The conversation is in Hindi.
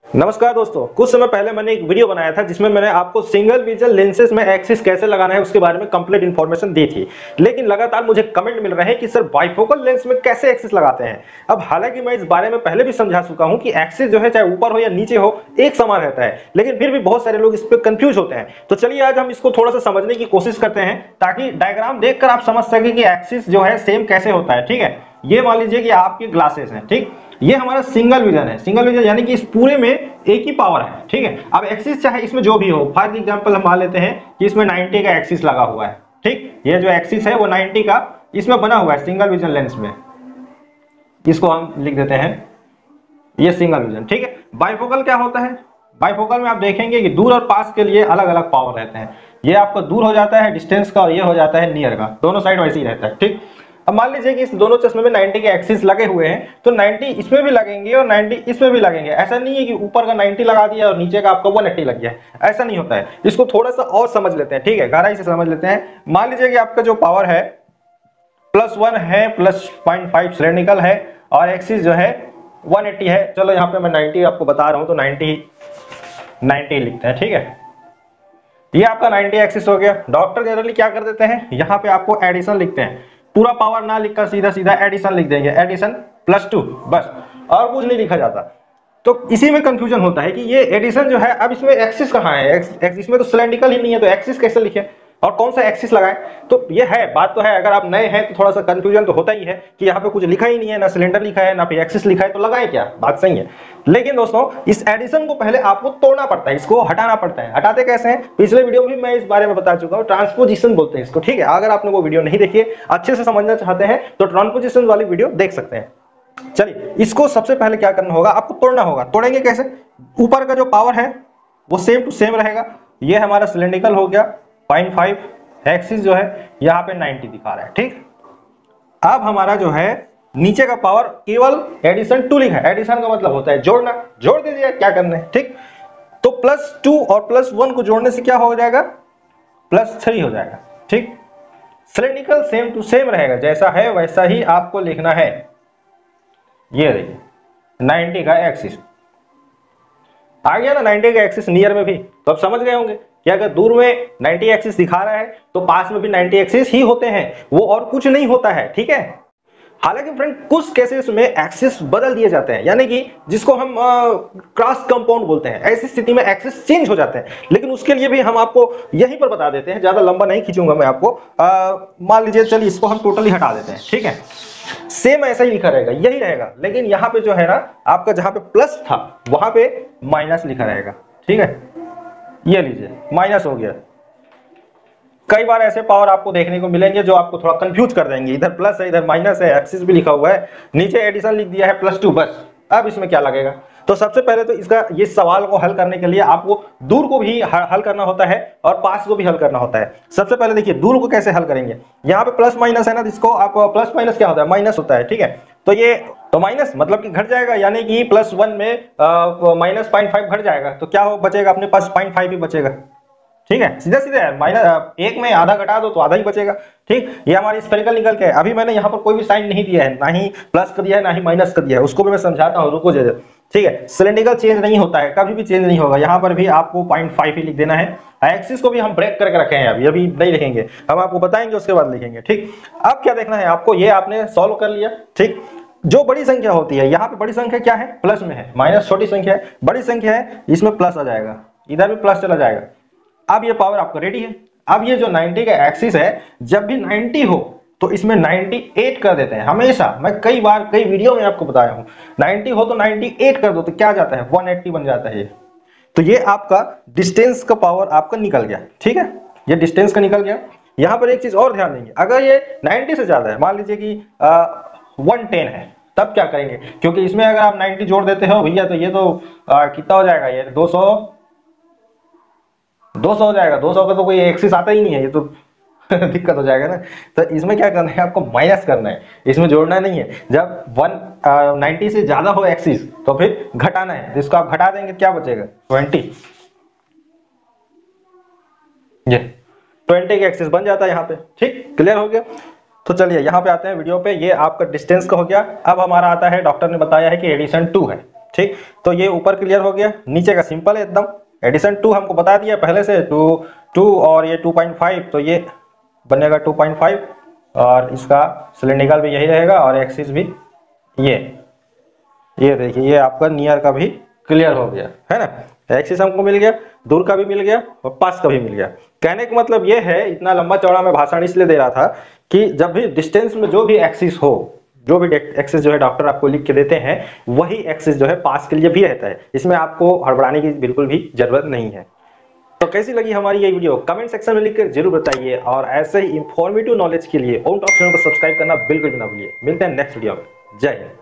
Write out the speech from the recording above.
नमस्कार दोस्तों, कुछ समय पहले मैंने एक वीडियो बनाया था जिसमें मैंने आपको सिंगल विजन लेंसेज में एक्सिस कैसे लगाना है उसके बारे में कंप्लीट इन्फॉर्मेशन दी थी। लेकिन लगातार मुझे कमेंट मिल रहे हैं कि सर बाइफोकल लेंस में कैसे एक्सिस लगाते हैं। अब हालांकि मैं इस बारे में पहले भी समझा चुका हूं कि एक्सिस जो है चाहे ऊपर हो या नीचे हो एक समान रहता है, लेकिन फिर भी बहुत सारे लोग इस पर कंफ्यूज होते हैं। तो चलिए आज हम इसको थोड़ा सा समझने की कोशिश करते हैं ताकि डायग्राम देखकर आप समझ सके कि एक्सिस जो है सेम कैसे होता है। ठीक है, ये मान लीजिए कि आपकी ग्लासेस हैं, ठीक, ये हमारा सिंगल विजन है। सिंगल विजन यानी कि इस पूरे में एक ही पावर है। ठीक है, अब एक्सिस चाहे इसमें जो भी हो, फॉर एग्जांपल हम मान लेते हैं कि इसमें 90 का एक्सिस लगा हुआ है। ठीक, ये जो एक्सिस है वो 90 का इसमें बना हुआ है सिंगल विजन लेंस में। इसको हम लिख देते हैं ये सिंगल विजन। ठीक है, बाइफोकल क्या होता है? बाइफोकल में आप देखेंगे कि दूर और पास के लिए अलग अलग पावर रहते हैं। ये आपका दूर हो जाता है डिस्टेंस का और ये हो जाता है नियर का, दोनों साइड वैसे ही रहता है। ठीक, अब मान लीजिए कि इस दोनों चश्मे में 90 के एक्सिस लगे हुए हैं, तो 90 इसमें भी लगेंगे और 90 इसमें भी लगेंगे। ऐसा नहीं है कि ऊपर का 90 लगा दिया और नीचे का आपका 180 लग गया, ऐसा नहीं होता है। इसको थोड़ा सा और समझ लेते हैं। ठीक है, गहराई से समझ लेते हैं। मान लीजिए कि आपका जो पावर है +1 है, +0.5 सिलेंड्रिकल है और एक्सिस जो है 180 है। चलो यहाँ पे मैं 90 आपको बता रहा हूँ, तो 90 लिखते हैं। ठीक है, ये आपका 90 एक्सिस हो गया। डॉक्टर जनरली क्या कर देते हैं, यहाँ पे आपको एडिशन लिखते हैं, पूरा पावर ना लिखकर सीधा सीधा एडिशन लिख देंगे, एडिशन +2 बस, और कुछ नहीं लिखा जाता। तो इसी में कंफ्यूजन होता है कि ये एडिशन जो है, अब इसमें एक्सिस कहाँ है? एक्सिस में तो सिलेंड्रिकल ही नहीं है, तो एक्सिस कैसे लिखे और कौन सा एक्सिस लगाएं? तो ये है, बात तो है। अगर आप नए हैं तो थोड़ा सा कंफ्यूजन तो होता ही है कि यहाँ पे कुछ लिखा ही नहीं है, ना सिलेंडर लिखा है ना फिर एक्सिस लिखा है, तो लगाए क्या? बात सही है। लेकिन दोस्तों इस एडिशन को पहले आपको तोड़ना पड़ता है, इसको हटाना पड़ता है। हटाते कैसे हैं? पिछले वीडियो में भी मैं इस बारे में बता चुका हूँ, ट्रांसपोजिशन बोलते हैं इसको। ठीक है, अगर आपने वो वीडियो नहीं देखी है, अच्छे से समझना चाहते हैं तो ट्रांसपोजिशन वाली वीडियो देख सकते हैं। चलिए, इसको सबसे पहले क्या करना होगा, आपको तोड़ना होगा। तोड़ेंगे कैसे? ऊपर का जो पावर है वो सेम टू सेम रहेगा। ये हमारा सिलेंड्रिकल हो गया 0.5, एक्सिस जो है यहाँ पे 90 दिखा रहा है। ठीक, अब हमारा जो है नीचे का पावर केवल एडिशन 2 लिखा है। एडिशन का मतलब होता है जोड़ना, जोड़ दीजिए, क्या करना है। ठीक, तो +2 और +1 को जोड़ने से क्या हो जाएगा? +3 हो जाएगा। ठीक, सिलेंड्रिकल सेम टू सेम रहेगा, जैसा है वैसा ही आपको लिखना है। ये देखिए 90 का एक्सिस आ गया ना, 90 का एक्सिस नियर में भी। तो अब समझ गए होंगे कि अगर दूर में 90 एक्सिस दिखा रहा है तो पास में भी 90 एक्सिस ही होते हैं, वो और कुछ नहीं होता है। ठीक है, हालांकि फ्रेंड कुछ केसेस में एक्सिस बदल दिए जाते हैं, यानी कि जिसको हम क्रॉस कंपाउंड बोलते हैं, ऐसी स्थिति में एक्सिस चेंज हो जाते हैं। लेकिन उसके लिए भी हम आपको यहीं पर बता देते हैं, ज्यादा लंबा नहीं खींचूंगा मैं आपको। मान लीजिए, चलिए इसको हम टोटली हटा देते हैं। ठीक है, सेम ऐसा ही लिखा रहेगा, यही रहेगा, लेकिन यहाँ पे जो है ना आपका जहां पे प्लस था वहां पे माइनस लिखा रहेगा। ठीक है, ये लीजिए माइनस हो गया। कई बार ऐसे पावर आपको देखने को मिलेंगे जो आपको थोड़ा कंफ्यूज कर देंगे, इधर प्लस है इधर माइनस है, एक्सिस भी लिखा हुआ है, नीचे एडिशन लिख दिया है +2 बस। अब इसमें क्या लगेगा? तो सबसे पहले तो इसका ये सवाल को हल करने के लिए आपको दूर को भी हल करना होता है और पास को भी हल करना होता है। सबसे पहले देखिए दूर को कैसे हल करेंगे। यहाँ पे प्लस माइनस है ना, इसको आप प्लस माइनस क्या होता है? माइनस होता है। ठीक है, तो ये तो माइनस मतलब कि घट जाएगा, यानी कि +1 में -0.5 घट जाएगा, तो क्या हो बचेगा? अपने पास 0.5 ही बचेगा। ठीक है, सीधा सीधा है, -1 में आधा घटा दो तो आधा ही बचेगा। ठीक, ये हमारी स्फेरिकल निकल के अभी मैंने यहाँ पर कोई भी साइन नहीं दिया है, ना ही प्लस कर दिया है ना ही माइनस कर दिया है, उसको भी मैं समझाता हूँ, रुको जरा। ठीक है, सिलेंड्रिकल चेंज नहीं होता है, कभी भी चेंज नहीं होगा। यहाँ पर भी आपको 0.5 ही लिख देना है। एक्सिस को भी हम ब्रेक करके रखे हैं, अभी नहीं लिखेंगे, हम आपको बताएंगे उसके बाद लिखेंगे। ठीक, अब क्या देखना है आपको, ये आपने सॉल्व कर लिया। ठीक, जो बड़ी संख्या होती है, यहाँ पे बड़ी संख्या क्या है? प्लस में है, माइनस छोटी संख्या है, बड़ी संख्या है इसमें प्लस आ जाएगा, इधर भी प्लस चला जाएगा। अब ये पावर आपका रेडी है। अब ये जो 90 का एक्सिस है, जब भी 90 हो तो इसमें 98 कर देते हैं हमेशा। मैं कई बार कई वीडियो में आपको बताया हूं, 90 हो तो 98 कर दो, तो क्या जाता है? 180 बन जाता है ये। तो ये आपका डिस्टेंस का पावर आपका निकल गया। ठीक है, ये डिस्टेंस का निकल गया। यहां पर एक चीज और ध्यान देंगे, अगर ये 90 से ज्यादा है, मान लीजिए कि 110 है, तब क्या करेंगे? क्योंकि इसमें अगर आप 90 जोड़ देते हो भैया, तो ये तो कितना हो जाएगा? ये 200 हो जाएगा। 200 का तो कोई एक्सिस आता ही नहीं है, ये तो दिक्कत हो जाएगा ना। तो इसमें क्या करना है, आपको माइनस करना है, इसमें जोड़ना नहीं है। जब 190 से ज्यादा हो एक्सिस तो फिर घटाना है, जिसको आप घटा देंगे क्या बचेगा? 20। ये 20 का एक्सिस बन जाता है यहाँ पे। ठीक, क्लियर हो गया। तो चलिए यहाँ पे आते हैं वीडियो पे। ये आपका डिस्टेंस का हो गया। अब हमारा आता है, डॉक्टर ने बताया है कि एडिशन 2 है। ठीक, तो ये ऊपर क्लियर हो गया, नीचे का सिंपल है एकदम। एडिशन 2 हमको बता दिया पहले से, 2 और ये 2.5, तो ये बनेगा 2.5 और इसका सिलेंड्रिकल भी यही रहेगा और एक्सिस भी ये देखिए, ये आपका नियर का भी क्लियर हो गया है ना। एक्सिस हमको मिल गया, दूर का भी मिल गया और पास का भी मिल गया। कहने का मतलब ये है, इतना लंबा चौड़ा मैं भाषण इसलिए दे रहा था कि जब भी डिस्टेंस में जो भी एक्सिस हो, जो भी एक्सिस जो है डॉक्टर आपको लिख के देते हैं, वही एक्सिस जो है पास के लिए भी रहता है। इसमें आपको हड़बड़ाने की बिल्कुल भी जरूरत नहीं है। तो कैसी लगी हमारी ये वीडियो कमेंट सेक्शन में लिखकर जरूर बताइए, और ऐसे ही इंफॉर्मेटिव नॉलेज के लिए ओम टॉक चैनल को सब्सक्राइब करना बिल्कुल भी ना भूलिए। मिलते हैं नेक्स्ट वीडियो में। जय हिंद।